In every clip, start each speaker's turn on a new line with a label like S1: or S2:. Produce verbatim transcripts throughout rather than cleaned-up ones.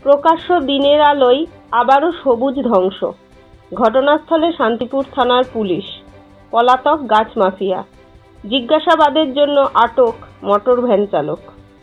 S1: প্রকাশ্য দিনের আলোয় আবারও সবুজ ধ্বংস। ঘটনাস্থলে শান্তিপুর থানার পুলিশ। পলাতক গাছ মাফিয়া। জিজ্ঞাসাবাদের জন্য আটক মোটর ভ্যান চালক।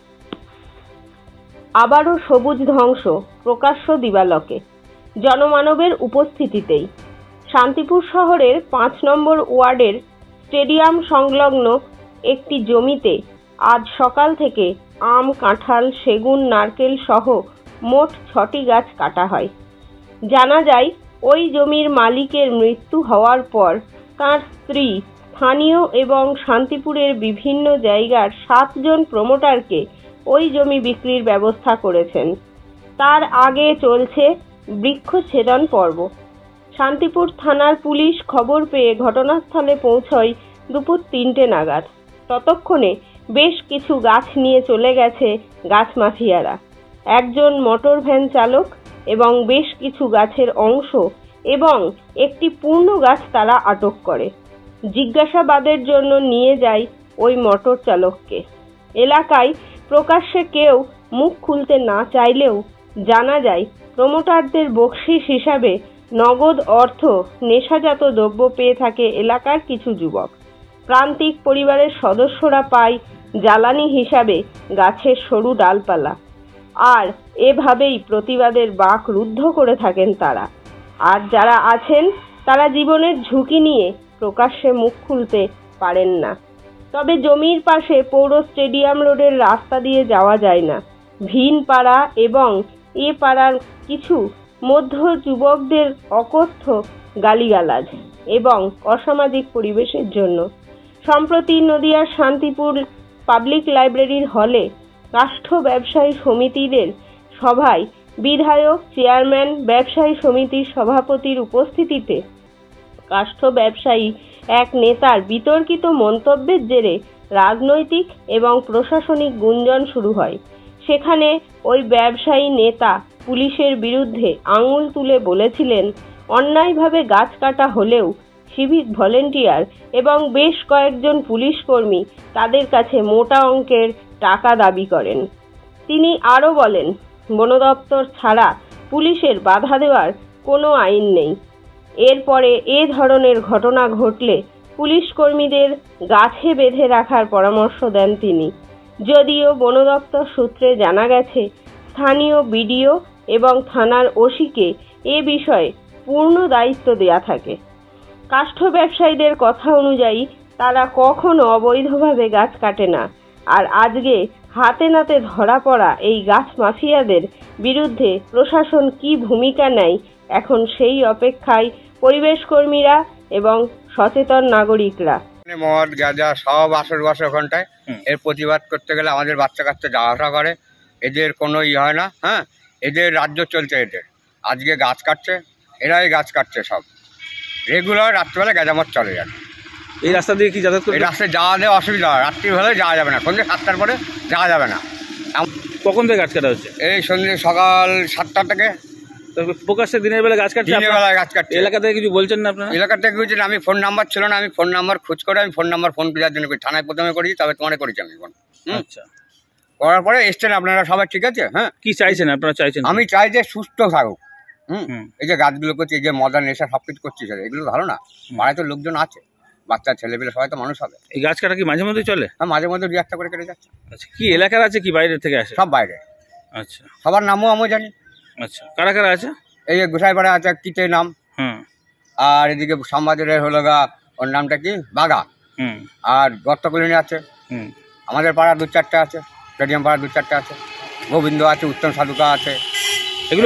S1: আবারও সবুজ ধ্বংস প্রকাশ্য দিবালোকে, জনমানবের উপস্থিতিতেই। শান্তিপুর শহরের পাঁচ নম্বর ওয়ার্ডের স্টেডিয়াম সংলগ্ন একটি জমিতে আজ সকাল থেকে আম, কাঁঠাল, সেগুন, নারকেল সহ মোট ছটি গাছ কাটা হয়। জানা যায়, ওই জমির মালিকের মৃত্যু হওয়ার পর তার স্ত্রী স্থানীয় এবং শান্তিপুরের বিভিন্ন জায়গার সাতজন প্রমোটারকে ওই জমি বিক্রির ব্যবস্থা করেছেন। তার আগে চলছে বৃক্ষছেদন পর্ব। শান্তিপুর থানার পুলিশ খবর পেয়ে ঘটনাস্থলে পৌঁছয় দুপুর তিনটে নাগাদ। ততক্ষণে বেশ কিছু গাছ নিয়ে চলে গেছে গাছ মাফিয়ারা। একজন মোটর ভ্যান চালক এবং বেশ কিছু গাছের অংশ এবং একটি পূর্ণ গাছ তারা আটক করে। জিজ্ঞাসাবাদের জন্য নিয়ে যায় ওই মোটর চালককে। এলাকায় প্রকাশ্যে কেউ মুখ খুলতে না চাইলেও জানা যায়, প্রমোটারদের বকশিস হিসাবে নগদ অর্থ, নেশাজাত দ্রব্য পেয়ে থাকে এলাকার কিছু যুবক। প্রান্তিক পরিবারের সদস্যরা পায় জ্বালানি হিসাবে গাছের সরু ডালপালা। আর এভাবেই প্রতিবাদের বাঁক রুদ্ধ করে থাকেন তারা। আর যারা আছেন তারা জীবনের ঝুঁকি নিয়ে প্রকাশ্যে মুখ খুলতে পারেন না। তবে জমির পাশে পৌর স্টেডিয়াম রোডের রাস্তা দিয়ে যাওয়া যায় না। ভিন পাড়া এবং এ পাড়ার কিছু মধ্য যুবকদের অকথ্য গালিগালাজ এবং অসামাজিক পরিবেশের জন্য সম্প্রতি নদিয়ার শান্তিপুর পাবলিক লাইব্রেরির হলে কাষ্ঠ ব্যবসায়ী সমিতিদের সভায় বিধায়ক, চেয়ারম্যান, ব্যবসায়ী সমিতির সভাপতির উপস্থিতিতে কাষ্ঠ ব্যবসায়ী এক নেতার বিতর্কিত মন্তব্যের জেরে রাজনৈতিক এবং প্রশাসনিক গুঞ্জন শুরু হয়। সেখানে ওই ব্যবসায়ী নেতা পুলিশের বিরুদ্ধে আঙুল তুলে বলেছিলেন, অন্যায়ভাবে গাছ কাটা হলেও সিভিক ভলেন্টিয়ার এবং বেশ কয়েকজন পুলিশ কর্মী তাদের কাছে মোটা অঙ্কের টাকা দাবি করেন। তিনি আরও বলেন, বন দপ্তর ছাড়া পুলিশের বাধা দেওয়ার কোনো আইন নেই। এরপরে এ ধরনের ঘটনা ঘটলে পুলিশ কর্মীদের গাছে বেঁধে রাখার পরামর্শ দেন তিনি। যদিও বন দপ্তর সূত্রে জানা গেছে, স্থানীয় বিডিও এবং থানার ওসিকে এ বিষয়ে পূর্ণ দায়িত্ব দেয়া থাকে। কাষ্ঠ ব্যবসায়ীদের কথা অনুযায়ী তারা কখনো অবৈধভাবে গাছ কাটে না। আর আজকে হাতে নাতে ধরা পড়া এই গাছ মাফিয়াদের বিরুদ্ধে প্রশাসন কি ভূমিকা নেয়, এখন সেই অপেক্ষায় পরিবেশ কর্মীরা এবং সচেতন নাগরিকরা।
S2: মদ, গাঁজা সব আসর বসে ওখানটায়। এর প্রতিবাদ করতে গেলে আমাদের বাচ্চা কাচ্চা যাওয়া আসা করে, এদের কোনো ইয়ে হয় না। হ্যাঁ, এদের রাজ্য চলছে এদের। আজকে গাছ কাটছে, এরাই গাছ কাটছে সব রেগুলার। রাত্রিবেলা গাঁজামত চলে যাবে।
S3: এই রাস্তা দিয়ে কি যাতায়াত করে?
S2: এই রাস্তায় যাওয়া দেওয়া অসুবিধা হয়, রাত্রিবেলায় যাওয়া যাবে না, সন্ধ্যে সাতটার পরে যাওয়া যাবে না।
S3: কখন থেকে গাছ কাটা হচ্ছে?
S2: এই সন্ধ্যে সকাল সাতটা থেকে।
S3: প্রকাশ্যে দিনের বেলা গাছ কাটছে?
S2: দিনের বেলায় গাছ কাটছে।
S3: এলাকা থেকে কিছু বলছেন না আপনারা?
S2: এলাকা থেকে কিছু, আমি ফোন নাম্বার ছিল না, আমি ফোন নাম্বার খোঁজ করে আমি ফোন নাম্বার ফোন দেওয়ার জন্য করি। থানায় প্রথমে করেছি, তবে তোমারে করেছি আমি ফোন।
S3: আচ্ছা,
S2: করার পরে এসছেন আপনারা সবাই, ঠিক আছে। হ্যাঁ,
S3: কি চাইছেন আপনারা? চাইছেন?
S2: আমি চাই যে সুস্থ থাকুক। হুম, এই যে গাছগুলো করছে, এই যে মডার্ন নেশা সব কিছু করছি, এগুলো ভালো না। পাড়ায় তো লোকজন আছে, বাচ্চা ছেলেপিলে সবাই তো মানুষ হবে।
S3: এই গাছ কাটা কি মাঝে মধ্যে চলে?
S2: হ্যাঁ, মাঝে মধ্যে দু একটা করে কেটে যাচ্ছে।
S3: আচ্ছা, কি এলাকার আছে কি বাইরে থেকে আসে?
S2: সব বাইরে।
S3: আচ্ছা,
S2: সবার নামও আমি জানি।
S3: আচ্ছা, কারা কারা আছে? এই
S2: যে গোসাইপাড়া আছে কিতে নাম,
S3: হুম,
S2: আর এদিকে শ্যামবাজারের হলো গা, ওর নামটা কি বাগা, হুম, আর গর্তকলিনী আছে, হুম, আমাদের পাড়া দু চারটে আছে, স্টেডিয়াম পাড়া দু চারটে আছে, গোবিন্দ আছে, উত্তম সাধুকা আছে।
S3: এগুলো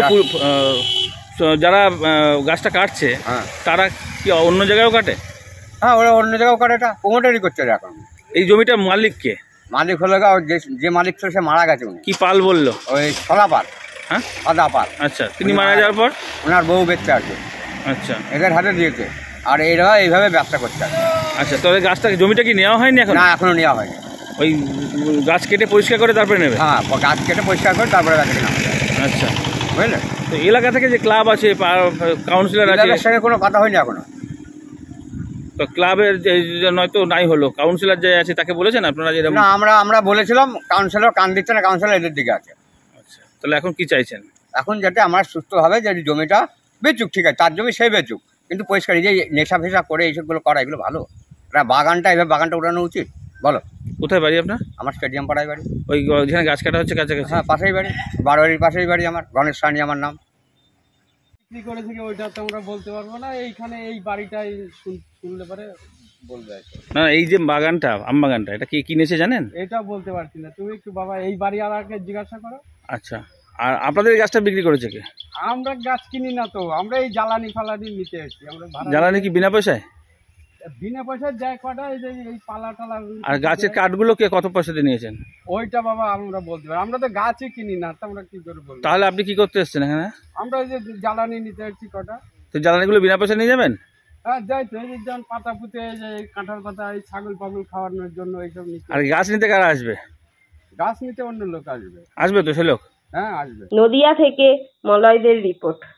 S3: যারা গাছটা কাটছে, হ্যাঁ, তারা কি অন্য জায়গায়ও কাটে?
S2: হ্যাঁ, ওরা অন্য জায়গাও কাটে, এটা প্রমোটারই করছে এখন।
S3: এই জমিটার মালিক কে?
S2: মালিক হলো গা, যে যে মালিক ছিল সে মারা গেছে। উনি
S3: কি পাল বললো?
S2: ওই সদা পাল। হ্যাঁ, সদা পাল।
S3: আচ্ছা, তিনি মারা যাওয়ার পর
S2: ওনার বউ বেঁচে আছে।
S3: আচ্ছা, এদের
S2: হাতে দিয়েছে, আর এরা এইভাবে ব্যবসা করছে।
S3: আচ্ছা, তাহলে গাছটা জমিটা কি নেওয়া হয়নি এখন?
S2: না, এখনো নেওয়া হয়নি।
S3: ওই গাছ কেটে পরিষ্কার করে তারপরে নেবে?
S2: হ্যাঁ, গাছ কেটে পরিষ্কার করে তারপরে গাছ নেওয়া।
S3: আচ্ছা,
S2: বুঝলেন?
S3: তো এলাকা থেকে যে ক্লাব আছে, কাউন্সিলর আছে,
S2: এর সঙ্গে কোনো কথা হয়নি এখনো।
S3: তো ক্লাবের নয়তো নাই হলো, কাউন্সিলর যে আছে তাকে বলেছেন আপনারা? যে
S2: না, আমরা আমরা বলেছিলাম, কাউন্সিলর কান দিচ্ছে না, কাউন্সিলর এদের দিকে আছে।
S3: আচ্ছা, তাহলে এখন কি চাইছেন?
S2: এখন যাতে আমার সুস্থভাবে যে জমিটা বেচুক, ঠিক আছে, তার জমি সেই বেচুক, কিন্তু পরিষ্কার এই যে নেশা ফেশা করে এইসবগুলো করা, এগুলো ভালো? এটা বাগানটা এভাবে বাগানটা উড়ানো উচিত? বলো।
S3: কোথায় বাড়ি আপনার?
S2: আমার স্টেডিয়াম পাড়ায় বাড়ি।
S3: ওই যেখানে গাছ কাটা হচ্ছে কাছাকাছি?
S2: হ্যাঁ, পাশেই বাড়ি, বারোয়ারির পাশেই বাড়ি আমার। গণেশ সাহানি আমার নাম।
S4: বিক্রি করেছে কি ওইটা তো আমরা বলতে পারবো না, এইখানে এই বাড়িটাই শুনলে পরে বলবে আর কি।
S3: না, এই যে বাগানটা, আম বাগানটা, এটা কি কিনেছে জানেন?
S4: এটা বলতে পারছি না, তুমি একটু বাবা এই বাড়ি আলাকে জিজ্ঞাসা করো।
S3: আচ্ছা, আর আপনাদের এই গাছটা বিক্রি করেছে কে?
S4: আমরা গাছ কিনি না তো, আমরা এই জ্বালানি ফালানি নিতে এসেছি। আমরা ভাড়া
S3: জ্বালানি কি বিনা পয়সায়?
S4: বিনা পয়সায় যায় কটা, এই যে এই পালা টালা।
S3: আর গাছের কাঠগুলো কে কত পয়সা দিয়ে নিয়েছেন?
S4: ওইটা বাবা আমরা বলতে পারি, আমরা তো গাছই কিনি না, তো আমরা কি করে বলবো?
S3: তাহলে আপনি কি করতে এসেছেন এখানে?
S4: আমরা এই যে জ্বালানি নিতে এসেছি কটা।
S3: তো জ্বালানিগুলো বিনা পয়সা নিয়ে যাবেন?
S4: হ্যাঁ যাই তো, এই যে যেমন পাতা পুঁতে, এই যে কাঁঠাল পাতা, এই ছাগল পাগল খাওয়ানোর জন্য এইসব নিতে।
S3: আর গাছ নিতে কারা আসবে?
S4: গাছ নিতে অন্য লোক আসবে।
S3: আসবে তো সে লোক?
S4: হ্যাঁ আসবে।
S1: নদিয়া থেকে মলয়দের রিপোর্ট।